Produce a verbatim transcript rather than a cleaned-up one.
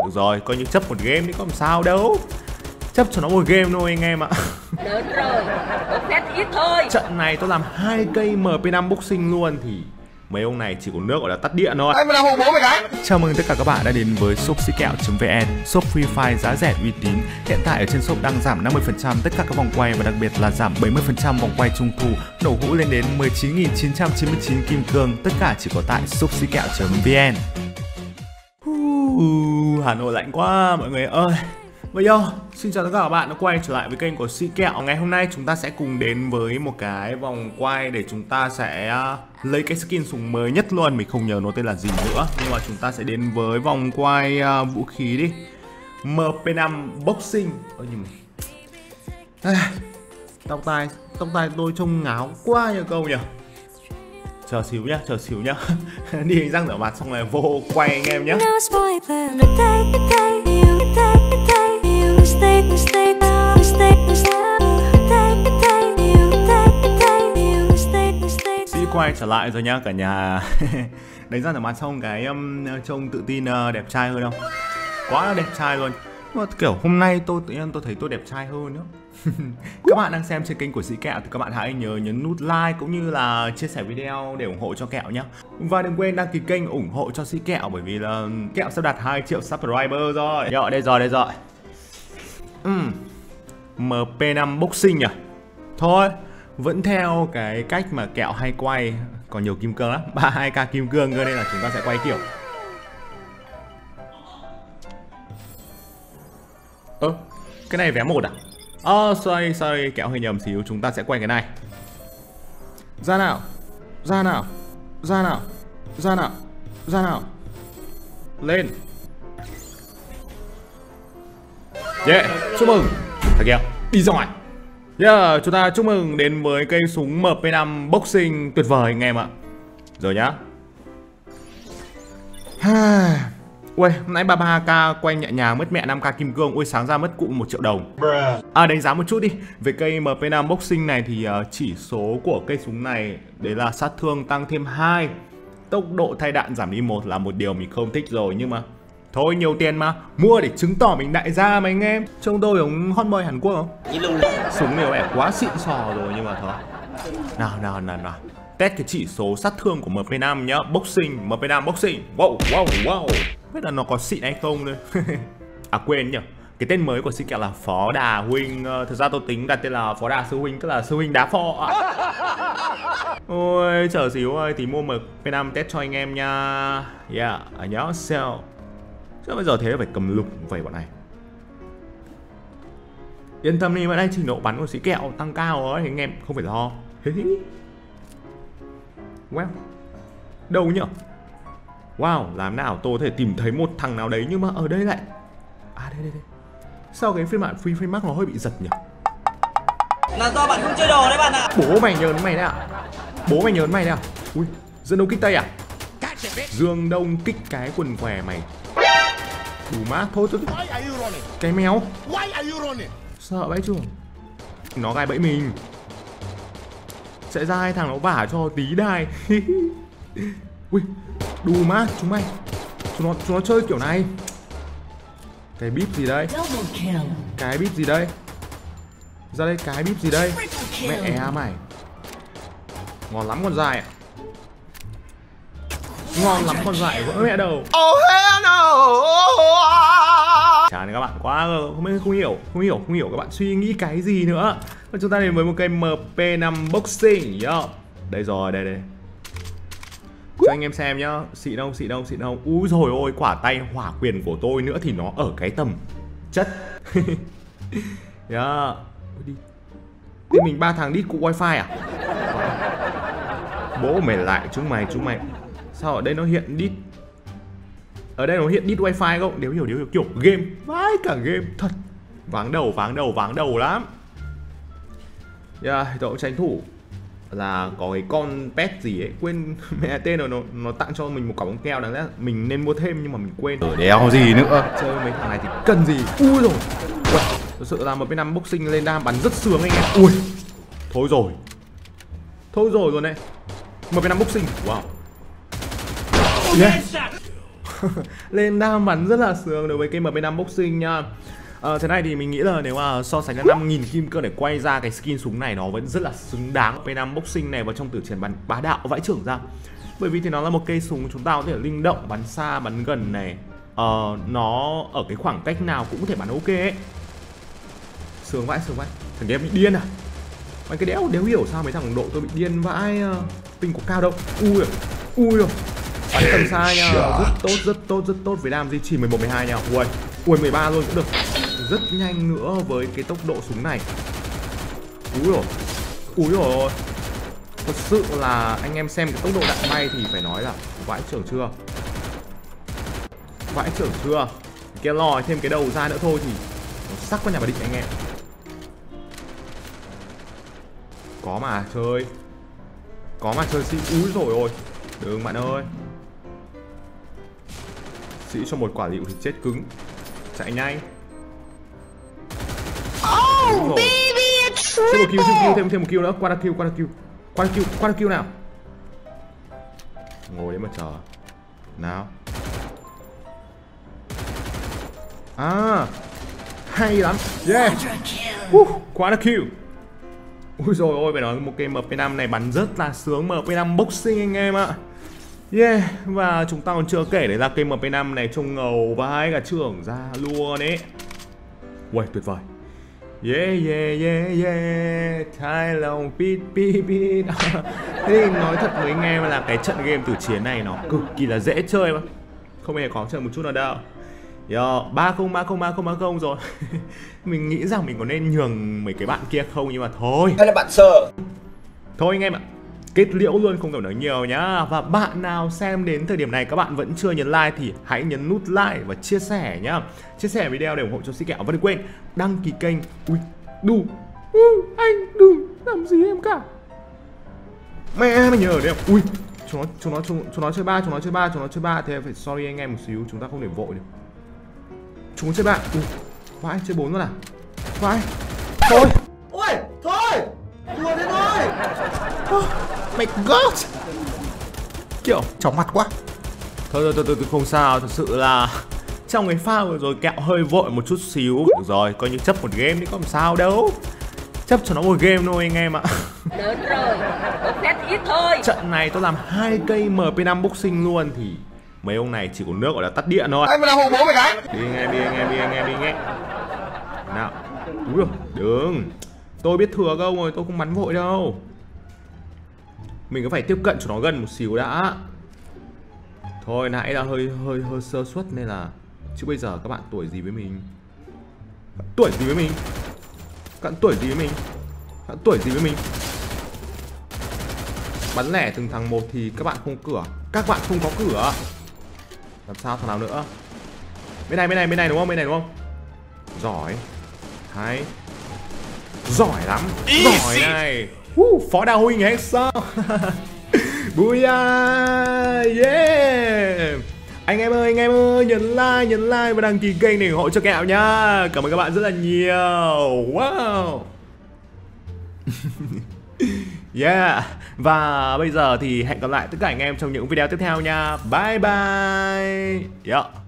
Được rồi, coi như chấp một game đi, có làm sao đâu. Chấp cho nó một game thôi anh em ạ. Lớn rồi, có phép ít thôi. Trận này tôi làm hai cây em pê năm boxing luôn thì mấy ông này chỉ có nước gọi là tắt điện thôi. Anh mà là hộ bố mày cái. Chào mừng tất cả các bạn đã đến với shop xi kẹo chấm vn, shop Free Fire giá rẻ uy tín. Hiện tại ở trên shop đang giảm năm mươi phần trăm tất cả các vòng quay và đặc biệt là giảm bảy mươi phần trăm vòng quay trung thu, nổ hũ lên đến mười chín nghìn chín trăm chín mươi chín kim cương, tất cả chỉ có tại shop xi kẹo chấm vn. Uh, Hà Nội lạnh quá mọi người ơi. Bây giờ xin chào tất cả các bạn đã quay trở lại với kênh của Xi Kẹo. Ngày hôm nay chúng ta sẽ cùng đến với một cái vòng quay để chúng ta sẽ lấy cái skin súng mới nhất luôn. Mình không nhớ nó tên là gì nữa, nhưng mà chúng ta sẽ đến với vòng quay uh, vũ khí đi, em pê năm boxing. Ơ nhưng mà à, tóc tai tóc tai tôi trông ngáo quá như câu nhỉ. Chờ xíu nhá, chờ xíu nhá. Đi đánh răng rửa mặt xong rồi vô quay anh em nhé. Sĩ quay trở lại rồi nhá cả nhà. Đánh răng rửa mặt xong cái um, trông tự tin uh, đẹp trai hơn không? Quá là đẹp trai luôn. Mà kiểu hôm nay tôi tự nhiên tôi thấy tôi đẹp trai hơn nữa. Các bạn đang xem trên kênh của Xi Kẹo thì các bạn hãy nhớ nhấn nút like cũng như là chia sẻ video để ủng hộ cho Kẹo nhé. Và đừng quên đăng ký kênh ủng hộ cho Xi Kẹo bởi vì là Kẹo sắp đạt hai triệu subscriber rồi. Rồi đây rồi đây rồi. uhm. em pê năm boxing à? Thôi vẫn theo cái cách mà Kẹo hay quay, còn nhiều kim cương lắm, ba mươi hai k kim cương cơ, nên là chúng ta sẽ quay kiểu ơ ừ, cái này vé một à? Ờ oh, sorry sorry Kẹo hơi nhầm xíu. Chúng ta sẽ quay cái này. Ra nào, ra nào, ra nào, ra nào, ra nào, lên. Yeah, chúc mừng thằng Kẹo đi ra ngoài. Yeah, chúng ta chúc mừng đến với cây súng em pê năm boxing tuyệt vời anh em ạ. Rồi nhá. Ui, hôm nay ba mươi hai k quay nhẹ nhàng mất mẹ năm k kim cương. Ui, sáng ra mất cụ một triệu đồng. À, đánh giá một chút đi. Về cây em pê năm boxing này thì uh, chỉ số của cây súng này đấy là sát thương tăng thêm hai, tốc độ thay đạn giảm đi một là một điều mình không thích rồi. Nhưng mà thôi, nhiều tiền mà, mua để chứng tỏ mình đại gia mà anh em. Trông tôi giống hot boy Hàn Quốc không? Súng này vẻ quá xịn sò rồi nhưng mà thôi. Nào nào nào nào, test cái chỉ số sát thương của em pê năm nhá. Boxing, em pê năm boxing. Wow wow wow. Biết là nó có xịn hay không nữa. À quên nhỉ, cái tên mới của Xi Kẹo là Phó Đà Huynh. Thực ra tôi tính đặt tên là Phó Đà Sư Huynh, tức là Sư Huynh đá phò. Ôi chờ xíu ơi, tí mua em pê năm test cho anh em nha. Yeah, ở nhớ sell. Chứ bây giờ thế phải cầm lục vậy bọn này. Yên tâm đi, vẫn đây trình độ bắn của Xi Kẹo tăng cao rồi thì anh em không phải lo. Well, đâu nhỉ? Wow, làm nào tôi có thể tìm thấy một thằng nào đấy nhưng mà ở đây lại. À đây đây đây. Sao cái phiên bản Free Free Max nó hơi bị giật nhỉ? Là do bạn không chơi đồ đấy bạn ạ. Bố mày nhớ mày đấy à? Bố mày nhớ mày đấy à? Ui, Dương Đông kích Tây à? Dương Đông kích cái quần què mày. Đủ mát thôi thôi. Cái mèo. Sợ bẫy chưa? Nó gai bẫy mình. Sẽ ra hai thằng nó vả cho tí đai. Ui, đù mát chúng mày. Chúng nó, chúng nó chơi kiểu này. Cái bíp gì đây? Cái bíp gì đây? Ra đây, cái bíp gì đây? Mẹ mày. Ngon lắm con dài à? Ngon lắm con dại vỡ mẹ đầu. Oh hell no. Chán các bạn quá, không không hiểu, không hiểu, không hiểu các bạn suy nghĩ cái gì nữa. Và chúng ta đến với một cây em pê năm boxing. Yo. Đây rồi, đây đây. Cho anh em xem nhá, xịn không, xịn không, xịn không. Úi rồi ôi, quả tay hỏa quyền của tôi nữa thì nó ở cái tầm chất. Yeah. Đi. Thế mình ba thằng đít cụ wifi à? Bố mày lại chúng mày, chúng mày. Sao ở đây nó hiện đít? Ở đây nó hiện đít wifi không? Đéo hiểu, đéo hiểu, kiểu game. Vãi cả game thật. Váng đầu, váng đầu, váng đầu lắm. Yeah, tôi cũng tranh thủ là có cái con pet gì ấy, quên mẹ tên rồi, nó nó tặng cho mình một quả bóng keo, đáng lẽ mình nên mua thêm nhưng mà mình quên. Ở đéo gì nữa. Chơi mấy thằng này thì cần gì. Ui rồi. Ui, thật sự là em pê năm boxing lên đam bắn rất sướng anh em. Ui. Thôi rồi. Thôi rồi luôn đấy. em pê năm boxing. Wow. Yeah. Lên đam bắn rất là sướng đối với cái em pê năm Boxing nha. Ờ, thế này thì mình nghĩ là nếu mà so sánh với năm nghìn kim cương để quay ra cái skin súng này nó vẫn rất là xứng đáng. em pê năm Boxing này vào trong tử chiến bắn bá đạo vãi trưởng ra. Bởi vì thì nó là một cây súng chúng ta có thể linh động, bắn xa, bắn gần này. Ờ, nó ở cái khoảng cách nào cũng có thể bắn ok ấy. Sướng vãi, sướng vãi. Thằng em bị điên à? Mấy cái đéo, đéo hiểu sao mấy thằng đội tôi bị điên vãi. Ping có cao đâu. Ui rồi, ui rồi. Bắn tầm xa nha, rất tốt, rất tốt, rất tốt với đam duy trì mười một, mười hai nha. Ui, ui mười ba luôn cũng được. Rất nhanh nữa với cái tốc độ súng này. Úi rồi, úi rồi. Thật sự là anh em xem cái tốc độ đạn bay thì phải nói là vãi trưởng chưa. Vãi trưởng chưa. Kia lòi thêm cái đầu ra nữa thôi thì nó sắc quá nhà bà định anh em. Có mà chơi. Có mà chơi sĩ. Úi rồi ôi. Đừng bạn ơi. Sĩ cho một quả lựu thì chết cứng. Chạy nhanh. Oh, baby, chưa một kill, chưa một kill, thêm thêm một kill nữa. Qua kill, qua kill. Qua kill, qua kill nào. Ngồi đấy mà chờ. Nào. À, hay lắm. Yeah. Uh, quá kill. Ui rồi ôi, phải nói một cái em pê năm này bắn rất là sướng. em pê năm Boxing anh em ạ. Yeah, và chúng ta còn chưa kể đấy là cây em pê năm này trông ngầu vãi cả trưởng ra luôn ấy. Ui, tuyệt vời. Yeah, yeah, yeah, yeah. Thái lòng pít pít pít. Thế thì nói thật với anh em là cái trận game tử chiến này nó cực kỳ là dễ chơi mà. Không hề khó chơi một chút nào đâu. Yo, ba không, ba không, ba không, ba không rồi. Mình nghĩ rằng mình có nên nhường mấy cái bạn kia không, nhưng mà thôi. Hay là bạn sợ. Thôi anh em ạ, kết liễu luôn, không cần nói nhiều nhá. Và bạn nào xem đến thời điểm này các bạn vẫn chưa nhấn like thì hãy nhấn nút like và chia sẻ nhá. Chia sẻ video để ủng hộ cho Sĩ Kẹo. Và đừng quên đăng ký kênh. Ui, đù. Ừ, anh đừng làm gì em cả. Mẹ mày nhờ đấy. Ui, chúng nó chúng nó chúng, chúng nó chơi ba, chúng nó chơi ba, chúng nó chơi ba thì phải sorry anh em một xíu, chúng ta không để vội được. Chúng nó chơi ba. Ui, vãi, chơi bốn luôn à? Vãi. Thôi. Ôi, thôi. Đùa thế thôi. Oh my god. Kiểu chóng mặt quá. Thôi thôi thôi, thôi không sao. Thật sự là trong cái pha vừa rồi Kẹo hơi vội một chút xíu. Được rồi, coi như chấp một game đi, có làm sao đâu. Chấp cho nó một game thôi anh em ạ. Lớn rồi, bốc phét ít thôi. Trận này tôi làm hai cây em pê năm Boxing luôn thì mấy ông này chỉ có nước gọi là tắt điện thôi. Anh mà làm hộ bố mày cái. Đi nghe, đi nghe, đi nghe, đi nghe. Nào. Úi rồi, đừng. Tôi biết thừa câu rồi, tôi không bắn vội đâu. Mình có phải tiếp cận cho nó gần một xíu đã. Thôi nãy là hơi hơi hơi sơ suất nên là. Chứ bây giờ các bạn tuổi gì với mình? Bạn tuổi gì với mình? Các bạn tuổi gì với mình? Các bạn tuổi gì với mình? Bắn lẻ từng thằng một thì các bạn không cửa. Các bạn không có cửa. Làm sao thằng nào nữa? Bên này, bên này, bên này đúng không? Bên này đúng không? Giỏi. Hay. Giỏi lắm. Giỏi này. uh, Phó Đào Huynh hết sao? Booyah. Yeah. Anh em ơi, anh em ơi, nhấn like, nhấn like và đăng ký kênh để ủng hộ cho Kẹo nhá. Cảm ơn các bạn rất là nhiều. Wow. Yeah. Và bây giờ thì hẹn gặp lại tất cả anh em trong những video tiếp theo nha. Bye bye. Yeah.